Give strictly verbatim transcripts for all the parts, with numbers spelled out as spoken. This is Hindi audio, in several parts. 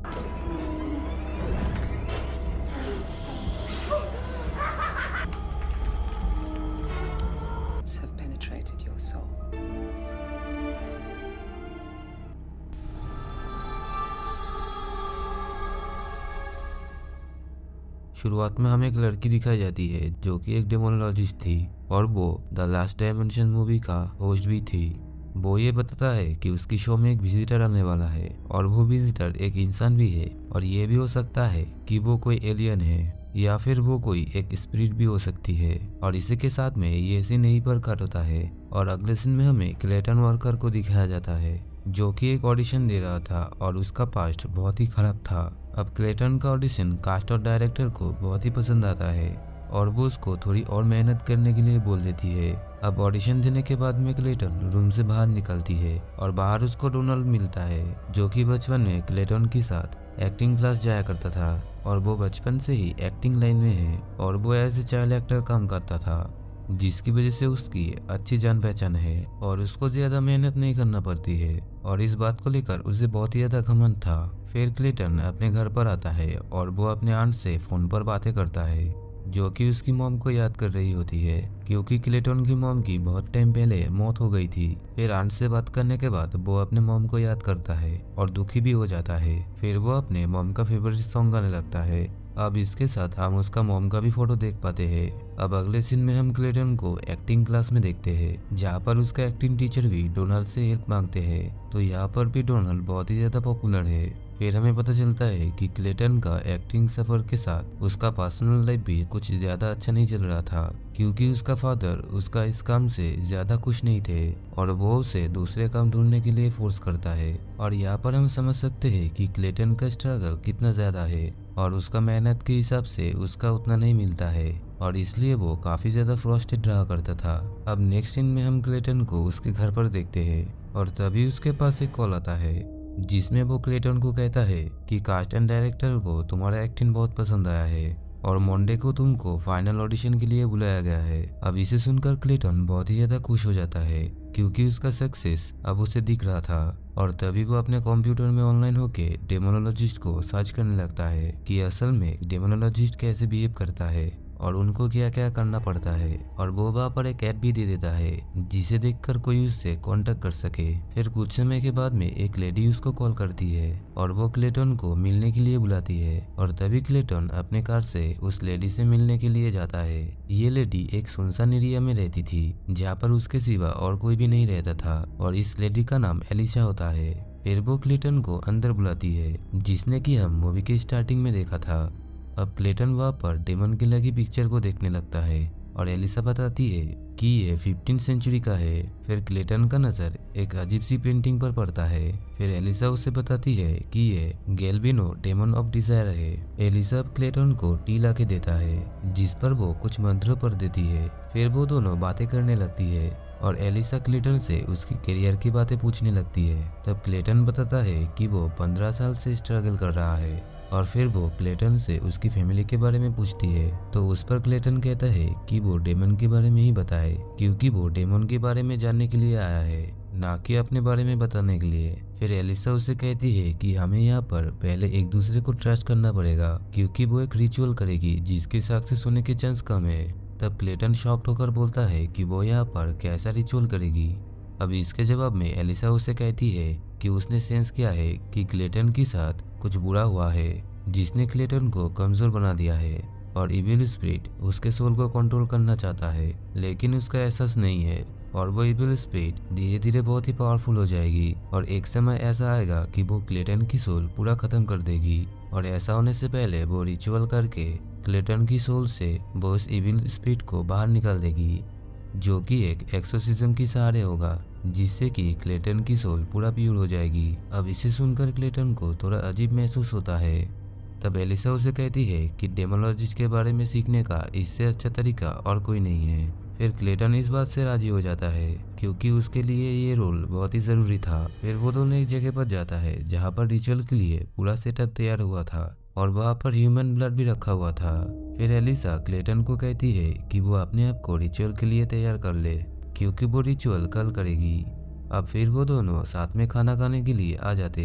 Have penetrated your soul. शुरुआत में हमें एक लड़की दिखाई जाती है जो कि एक डेमोनोलॉजिस्ट थी और वो द लास्ट डायमेंशन मूवी का होस्ट भी थी। वो ये बताता है कि उसकी शो में एक विजिटर आने वाला है और वो विजिटर एक इंसान भी है और ये भी हो सकता है कि वो कोई एलियन है या फिर वो कोई एक स्पिरिट भी हो सकती है। और इसी के साथ में ये सीन यहीं पर कट होता है और अगले सीन में हमें क्लेटन वर्कर को दिखाया जाता है जो कि एक ऑडिशन दे रहा था और उसका पास्ट बहुत ही खराब था। अब क्लेटन का ऑडिशन कास्ट और डायरेक्टर को बहुत ही पसंद आता है और वो उसको थोड़ी और मेहनत करने के लिए बोल देती है। अब ऑडिशन देने के बाद में क्लेटन रूम से बाहर निकलती है और बाहर उसको डोनाल्ड मिलता है जो कि बचपन में क्लेटन के साथ एक्टिंग क्लास जाया करता था और वो बचपन से ही एक्टिंग लाइन में है और वो एज ए चाइल्ड एक्टर काम करता था जिसकी वजह से उसकी अच्छी जान पहचान है और उसको ज्यादा मेहनत नहीं करना पड़ती है और इस बात को लेकर उसे बहुत ही ज्यादा घमंड था। फिर क्लेटन अपने घर पर आता है और वो अपने आंट से फोन पर बातें करता है जो कि उसकी मॉम को याद कर रही होती है क्योंकि क्लेटन की मॉम की बहुत टाइम पहले मौत हो गई थी। फिर आंट से बात करने के बाद वो अपने मॉम को याद करता है और दुखी भी हो जाता है। फिर वो अपने मॉम का फेवरेट सॉन्ग गाने लगता है। अब इसके साथ हम उसका मॉम का भी फोटो देख पाते हैं। अब अगले सीन में हम क्लेटन को एक्टिंग क्लास में देखते हैं जहाँ पर उसका एक्टिंग टीचर भी डोनाल्ड से हेल्प मांगते हैं। तो यहाँ पर भी डोनाल्ड बहुत ही ज्यादा पॉपुलर है। फिर हमें पता चलता है कि क्लेटन का एक्टिंग सफर के साथ उसका पर्सनल लाइफ भी कुछ ज्यादा अच्छा नहीं चल रहा था क्योंकि उसका फादर उसका इस काम से ज्यादा खुश नहीं थे और वो उसे दूसरे काम ढूंढने के लिए फोर्स करता है। और यहाँ पर हम समझ सकते हैं कि क्लेटन का स्ट्रगल कितना ज्यादा है और उसका मेहनत के हिसाब से उसका उतना नहीं मिलता है और इसलिए वो काफी ज्यादा फ्रस्ट्रेटेड रहा करता था। अब नेक्स्ट सीन में हम क्लेटन को उसके घर पर देखते हैं और तभी उसके पास एक कॉल आता है जिसमें वो क्लेटन को कहता है कि कास्ट एंड डायरेक्टर को तुम्हारा एक्टिंग बहुत पसंद आया है और मंडे को तुमको फाइनल ऑडिशन के लिए बुलाया गया है। अब इसे सुनकर क्लेटन बहुत ही ज्यादा खुश हो जाता है क्योंकि उसका सक्सेस अब उसे दिख रहा था और तभी वो अपने कंप्यूटर में ऑनलाइन होके डेमोनोलॉजिस्ट को सर्च करने लगता है कि असल में डेमोनोलॉजिस्ट कैसे बिहेव करता है और उनको क्या क्या करना पड़ता है। और वो वहाँ पर एक ऐप भी दे देता है जिसे देखकर कोई उससे कांटेक्ट कर सके। फिर कुछ समय के बाद में एक लेडी उसको कॉल करती है और वो क्लेटन को मिलने के लिए बुलाती है और तभी क्लेटन अपने कार से उस लेडी से मिलने के लिए जाता है। ये लेडी एक सुनसान एरिया में रहती थी जहाँ पर उसके सिवा और कोई भी नहीं रहता था और इस लेडी का नाम एलिशा होता है। फिर वो क्लेटन को अंदर बुलाती है जिसने कि हम मूवी के स्टार्टिंग में देखा था। अब क्लेटन वहाँ पर डेमन की लगी पिक्चर को देखने लगता है और एलिसा बताती है कि ये फिफ्टीन सेंचुरी का है। फिर क्लेटन का नजर एक अजीब सी पेंटिंग पर पड़ता है। फिर एलिसा उसे बताती है कि ये गेल्विनो डेमन ऑफ डिजायर है। एलिसा अब क्लेटन को टी ला के देता है जिस पर वो कुछ मंत्र पढ़ देती है। फिर वो दोनों बातें करने लगती है और एलिसा क्लेटन से उसकी करियर की बातें पूछने लगती है। तब क्लेटन बताता है कि वो पंद्रह साल से स्ट्रगल कर रहा है और फिर वो क्लेटन से उसकी फैमिली के बारे में पूछती है तो उस पर क्लेटन कहता है कि वो डेमन के बारे में ही बताए क्योंकि वो डेमन के बारे में जानने के लिए आया है ना कि अपने बारे में बताने के लिए। फिर एलिसा उसे कहती है कि हमें यहाँ पर पहले एक दूसरे को ट्रस्ट करना पड़ेगा क्योंकि वो एक रिचुअल करेगी जिसके सक्सेस होने के चांस कम है। तब क्लेटन शॉक्ड होकर बोलता है कि वो यहाँ पर कैसा रिचुअल करेगी। अब इसके जवाब में एलिसा उसे कहती है कि उसने सेंस किया है कि क्लेटन के साथ कुछ बुरा हुआ है जिसने क्लेटन को कमजोर बना दिया है और इविल स्पिरिट उसके सोल को कंट्रोल करना चाहता है लेकिन उसका एहसास नहीं है और वो इविल स्पिरिट धीरे धीरे बहुत ही पावरफुल हो जाएगी और एक समय ऐसा आएगा कि वो क्लेटन की सोल पूरा खत्म कर देगी और ऐसा होने से पहले वो रिचुअल करके क्लेटन की सोल से वो उस इविल स्पिरिट को बाहर निकाल देगी जो कि एक एक्सोर्सिज्म की सहारे होगा जिससे कि क्लेटन की सोल पूरा प्योर हो जाएगी। अब इसे सुनकर क्लेटन को थोड़ा अजीब महसूस होता है। तब एलिसा उसे कहती है कि डेमोनोलॉजिस्ट के बारे में सीखने का इससे अच्छा तरीका और कोई नहीं है। फिर क्लेटन इस बात से राजी हो जाता है क्योंकि उसके लिए ये रोल बहुत ही जरूरी था। फिर वो दोनों एक जगह पर जाता है जहाँ पर रिचुअल के लिए पूरा सेटअप तैयार हुआ था और वहाँ पर ह्यूमन ब्लड भी रखा हुआ था। फिर एलिसा क्लेटन को कहती है कि वो अपने आप को रिचुअल के लिए तैयार कर ले क्योंकि वो रिचुअल कल करेगी। अब फिर वो दोनों साथ में खाना खाने के लिए आ जाते हैं।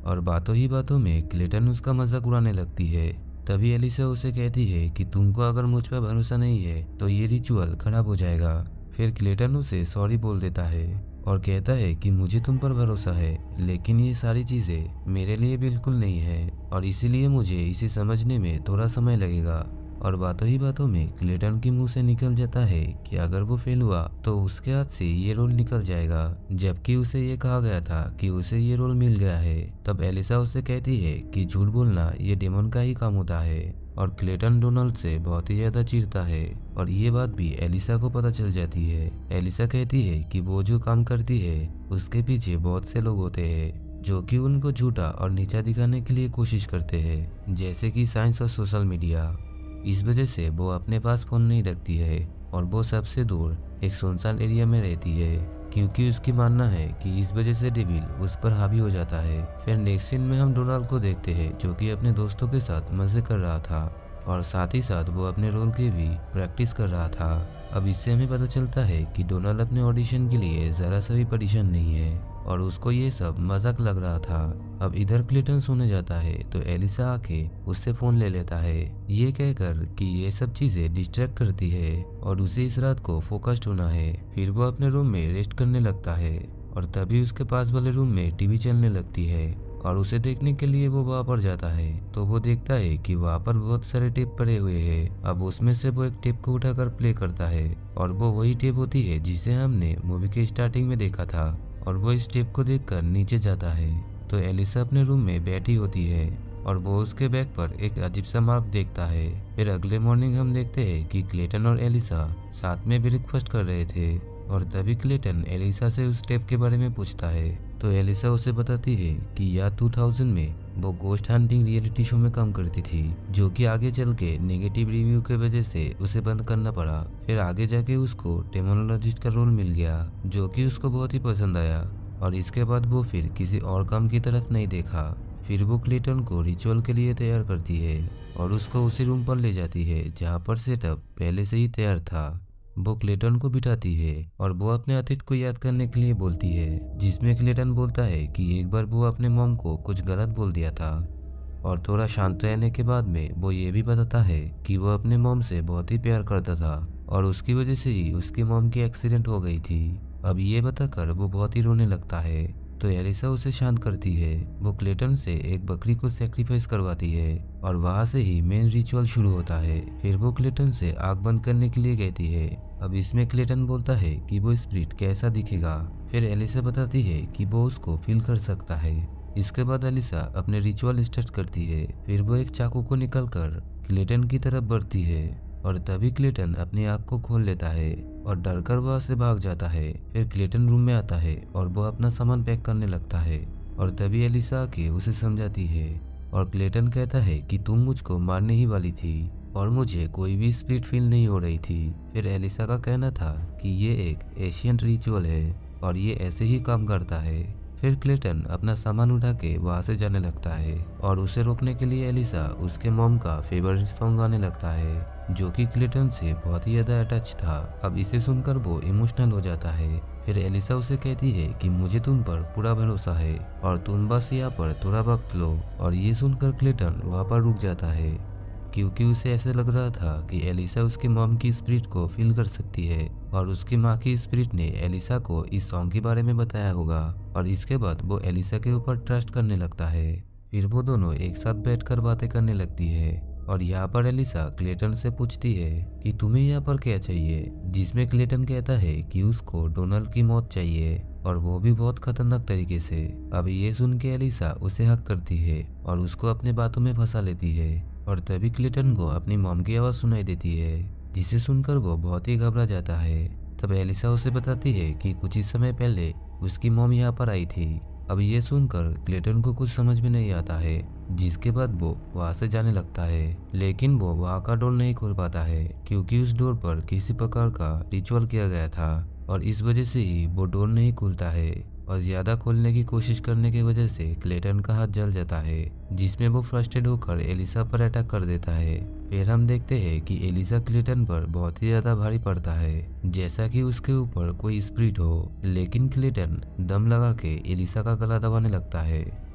और बातों ही बातों में क्लेटन उसका मजाक उड़ाने लगती है। तभी एलिसा उसे कहती है कि तुमको अगर मुझ पर भरोसा नहीं है तो ये रिचुअल खराब हो जाएगा। फिर क्लेटन उसे सॉरी बोल देता है और कहता है कि मुझे तुम पर भरोसा है, लेकिन ये सारी चीज़ें मेरे लिए बिल्कुल नहीं है और इसीलिए मुझे इसे समझने में थोड़ा समय लगेगा। और बातों ही बातों में क्लेटन के मुंह से निकल जाता है कि अगर वो फेल हुआ तो उसके हाथ से ये रोल निकल जाएगा, जबकि उसे ये कहा गया था कि उसे ये रोल मिल गया है। तब एलिसा उसे कहती है कि झूठ बोलना ये डेमन का ही काम होता है और क्लेटन डोनाल्ड से बहुत ही ज्यादा चिढ़ता है और ये बात भी एलिसा को पता चल जाती है। एलिसा कहती है कि वो जो काम करती है उसके पीछे बहुत से लोग होते हैं जो कि उनको झूठा और नीचा दिखाने के लिए कोशिश करते हैं, जैसे कि साइंस और सोशल मीडिया। इस वजह से वो अपने पास फोन नहीं रखती है और वो सबसे दूर एक सुनसान एरिया में रहती है, क्योंकि उसकी मानना है कि इस वजह से डेविल उस पर हावी हो जाता है। फिर नेक्स्ट सीन में हम डोनाल्ड को देखते हैं जो कि अपने दोस्तों के साथ मजे कर रहा था और साथ ही साथ वो अपने रोल की भी प्रैक्टिस कर रहा था। अब इससे हमें पता चलता है कि डोनाल्ड अपने ऑडिशन के लिए जरा सा भी परेशान नहीं है और उसको ये सब मजाक लग रहा था। अब इधर क्लेटन सोने जाता है तो एलिसा आके उससे फोन ले लेता है, ये कहकर कि ये सब चीजें डिस्ट्रैक्ट करती है और उसे इस रात को फोकस्ड होना है। फिर वो अपने रूम में रेस्ट करने लगता है और तभी उसके पास वाले रूम में टीवी चलने लगती है और उसे देखने के लिए वो वहाँ पर जाता है तो वो देखता है कि वहाँ पर बहुत सारे टेप पड़े हुए हैं। अब उसमें से वो एक टेप को उठाकर प्ले करता है और वो वही टेप होती है जिसे हमने मूवी के स्टार्टिंग में देखा था और वो इस टेप को देखकर नीचे जाता है तो एलिसा अपने रूम में बैठी होती है और वो उसके बैग पर एक अजीब सा मार्क देखता है। फिर अगले मॉर्निंग हम देखते हैं कि क्लेटन और एलिसा साथ में ब्रेकफास्ट कर रहे थे और तभी क्लेटन एलिसा से उस टेप के बारे में पूछता है तो एलिसा उसे बताती है कि या दो हज़ार में वो गोस्ट हंटिंग रियलिटी शो में काम करती थी जो कि आगे चल के नेगेटिव रिव्यू के वजह से उसे बंद करना पड़ा। फिर आगे जाके उसको डेमोनोलॉजिस्ट का रोल मिल गया जो कि उसको बहुत ही पसंद आया और इसके बाद वो फिर किसी और काम की तरफ नहीं देखा। फिर वो क्लेटन को रिचुअल के लिए तैयार करती है और उसको उसी रूम पर ले जाती है जहाँ पर सेटअप पहले से ही तैयार था। वो क्लेटन को बिठाती है और वो अपने अतीत को याद करने के लिए बोलती है, जिसमें क्लेटन बोलता है कि एक बार वो अपने मॉम को कुछ गलत बोल दिया था और थोड़ा शांत रहने के बाद में वो ये भी बताता है कि वो अपने मॉम से बहुत ही प्यार करता था और उसकी वजह से ही उसकी मॉम की एक्सीडेंट हो गई थी। अब ये बताकर वो बहुत ही रोने लगता है तो एलिसा उसे शांत करती है। वो क्लेटन से एक बकरी को सैक्रिफाइस करवाती है और वहाँ से ही मेन रिचुअल शुरू होता है। फिर वो क्लेटन से आग बंद करने के लिए कहती है। अब इसमें क्लेटन बोलता है कि वो स्पिरिट कैसा दिखेगा। फिर एलिसा बताती है कि वो उसको फील कर सकता है। इसके बाद एलिसा अपने रिचुअल स्टार्ट करती है। फिर वो एक चाकू को निकालकर क्लेटन की तरफ बढ़ती है और तभी क्लेटन अपनी आँख को खोल लेता है और डरकर वहाँ से भाग जाता है। फिर क्लेटन रूम में आता है और वो अपना सामान पैक करने लगता है और तभी एलिसा आके उसे समझाती है और क्लेटन कहता है कि तुम मुझको मारने ही वाली थी और मुझे कोई भी स्पिरिट फील नहीं हो रही थी। फिर एलिसा का कहना था कि ये एक एशियंट रिचुअल है और ये ऐसे ही काम करता है। फिर क्लेटन अपना सामान उठा के वहाँ से जाने लगता है और उसे रोकने के लिए एलिसा उसके मॉम का फेवरेट सॉन्ग गाने लगता है जो कि क्लेटन से बहुत ही ज्यादा अटैच था। अब इसे सुनकर वो इमोशनल हो जाता है। फिर एलिसा उसे कहती है कि मुझे तुम पर पूरा भरोसा है और तुम बस यहाँ पर थोड़ा वक्त लो। और ये सुनकर क्लेटन वहाँ पर रुक जाता है क्योंकि उसे ऐसे लग रहा था कि एलिसा उसके मॉम की स्पिरिट को फील कर सकती है और उसकी माँ की स्पिरिट ने एलिसा को इस सॉन्ग के बारे में बताया होगा और इसके बाद वो एलिसा के ऊपर ट्रस्ट करने लगता है। फिर वो दोनों एक साथ बैठकर बातें करने लगती है और यहाँ पर एलिसा क्लेटन से पूछती है कि तुम्हें यहाँ पर क्या चाहिए, जिसमें क्लेटन कहता है कि उसको डोनाल्ड की मौत चाहिए और वो भी बहुत खतरनाक तरीके से। अब ये सुन के एलिसा उसे हक करती है और उसको अपने बातों में फंसा लेती है और तभी क्लेटन को अपनी मॉम की आवाज़ सुनाई देती है जिसे सुनकर वो बहुत ही घबरा जाता है। तब एलिसा उसे बताती है कि कुछ ही समय पहले उसकी मॉम यहाँ पर आई थी। अब ये सुनकर क्लेटन को कुछ समझ में नहीं आता है, जिसके बाद वो वहाँ से जाने लगता है, लेकिन वो वहाँ का डोर नहीं खोल पाता है क्योंकि उस डोर पर किसी प्रकार का रिचुअल किया गया था और इस वजह से ही वो डोर नहीं खुलता है और ज्यादा खोलने की कोशिश करने की वजह से क्लेटन का हाथ जल जाता है, जिसमें वो फ्रस्ट्रेट होकर एलिसा पर अटैक कर देता है। फिर हम देखते हैं कि एलिसा क्लेटन पर बहुत ही ज्यादा भारी पड़ता है, जैसा कि उसके ऊपर कोई स्पिरिट हो, लेकिन क्लेटन दम लगा के एलिसा का गला दबाने लगता है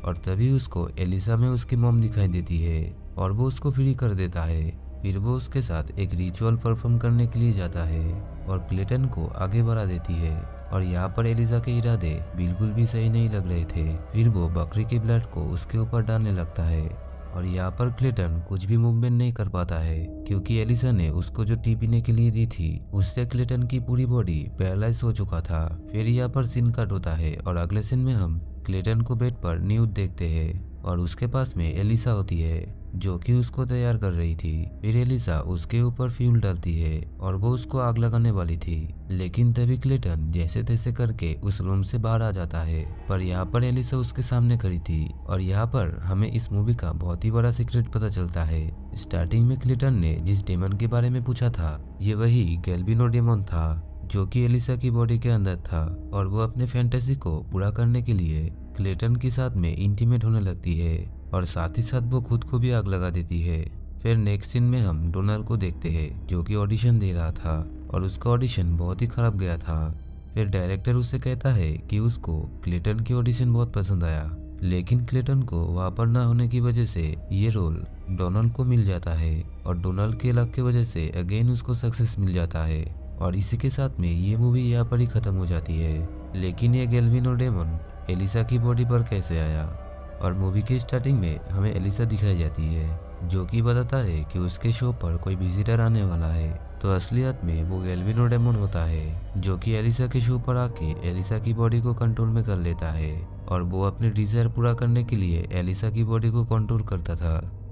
और तभी उसको एलिसा में उसकी मॉम दिखाई देती है और वो उसको फ्री कर देता है। फिर वो उसके साथ एक रिचुअल परफॉर्म करने के लिए जाता है और क्लेटन को आगे बढ़ा देती है। और यहाँ पर एलिसा के इरादे बिल्कुल भी सही नहीं लग रहे थे। फिर वो बकरी के ब्लड को उसके ऊपर डालने लगता है और यहाँ पर क्लेटन कुछ भी मूवमेंट नहीं कर पाता है क्योंकि एलिसा ने उसको जो टी पीने के लिए दी थी उससे क्लेटन की पूरी बॉडी पैरालाइज हो चुका था। फिर यहाँ पर सीन कट होता है और अगले सीन में हम क्लेटन को बेड पर न्यूड देखते हैं और उसके पास में एलिसा होती है जो कि उसको तैयार कर रही थी। फिर एलिसा उसके ऊपर फ्यूल डालती है और वो उसको आग लगाने वाली थी, लेकिन तभी क्लेटन जैसे तैसे करके उस रूम से बाहर आ जाता है। पर यहाँ पर एलिसा उसके सामने खड़ी थी और यहाँ पर हमें इस मूवी का बहुत ही बड़ा सीक्रेट पता चलता है। स्टार्टिंग में क्लेटन ने जिस डेमन के बारे में पूछा था ये वही गैल्विनो डेमन था जो कि एलिसा की बॉडी के अंदर था और वो अपने फैंटेसी को पूरा करने के लिए क्लेटन के साथ में इंटीमेट होने लगती है और साथ ही साथ वो खुद को भी आग लगा देती है। फिर नेक्स्ट सीन में हम डोनाल्ड को देखते हैं जो कि ऑडिशन दे रहा था और उसका ऑडिशन बहुत ही खराब गया था। फिर डायरेक्टर उससे कहता है कि उसको क्लेटन की ऑडिशन बहुत पसंद आया, लेकिन क्लेटन को वहाँ पर ना होने की वजह से ये रोल डोनाल्ड को मिल जाता है और डोनाल्ड के लक की वजह से अगेन उसको सक्सेस मिल जाता है। और इसी के साथ में ये मूवी यहाँ पर ही खत्म हो जाती है। लेकिन ये गैल्विनो डेमन एलिसा की बॉडी पर कैसे आया? और मूवी की स्टार्टिंग में हमें एलिसा दिखाई जाती है जो कि बताता है कि उसके शो पर कोई विजिटर आने वाला है। तो असलियत में वो गैल्विनो डेमन होता है जो कि एलिसा के शो पर आके एलिसा की बॉडी को कंट्रोल में कर लेता है और वो अपने डिजायर पूरा करने के लिए एलिसा की बॉडी को कंट्रोल करता था।